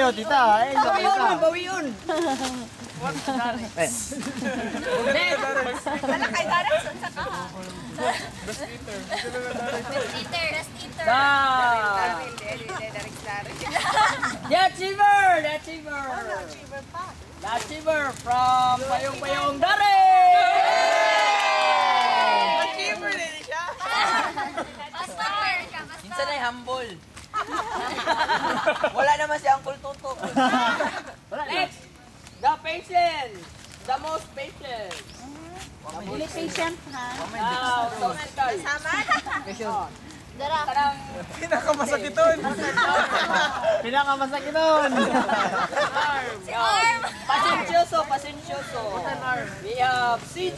kayo, tita. Eh, Bawi tita. yun, bawi yun. Wala kay Darek, saan sa ka? Best eater. The achiever! The achiever! The achiever from Payong-Payong Dari! Achiever din siya. Minsan ay humble. Wala naman si Uncle Toto. Next! The patient! The most patient! Really patient, ha? So mental. Dara. Parang Pinakamasakit doon. Pinakamasakit nun. si Arm! Pasensyoso, pasensyoso. We have CJ!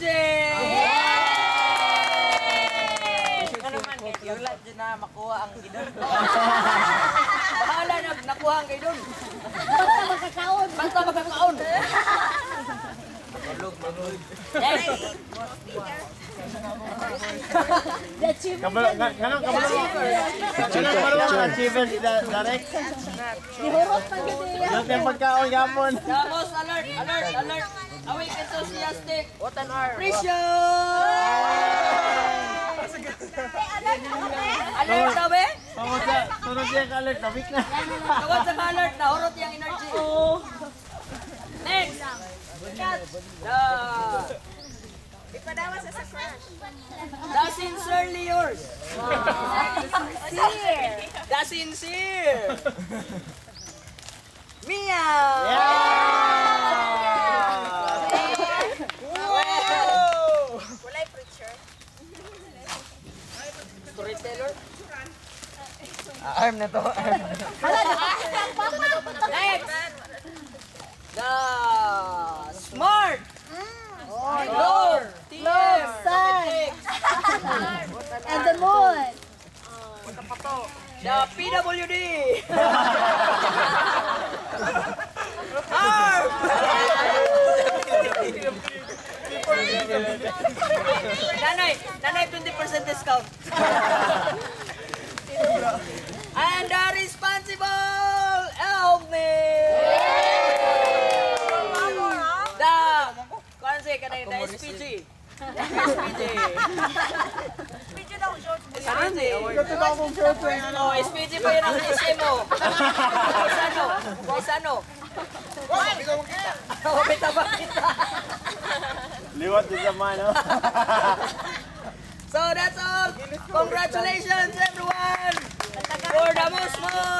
Ano man, yung lahat dyan na makuha ang gidon. Bahala na, nakuha ang gidon. Basta magkakaon. Basta magkakaon. Next! The achiever. Ganun ang achievers, Darek. Ihurot pa gini yan. Doon yung pagkaon gapon. The most alert, alert, alert. Awake enthusiastic. What an arm. Precious! Alert na ba? Sunod siya ka-alert, tabik na. Tawag sa alert na, horot yung energy. Next! Ipadawa sa crush. The sincerely yours. The sincere. Mia! Wow! Walay preacher. Storyteller. Arm na to. Next! The smart. Lord. Lord, sun. And the moon. The PWD. Arm. Nanay 20% discount. And the responsible helmet. The SPG. SPG. Video daw, short. SPG. Oh, SPG pa yun ang SM mo. Paisano. Oh, bita ba kita? Liwat din sa mano. So that's all. Congratulations everyone for the most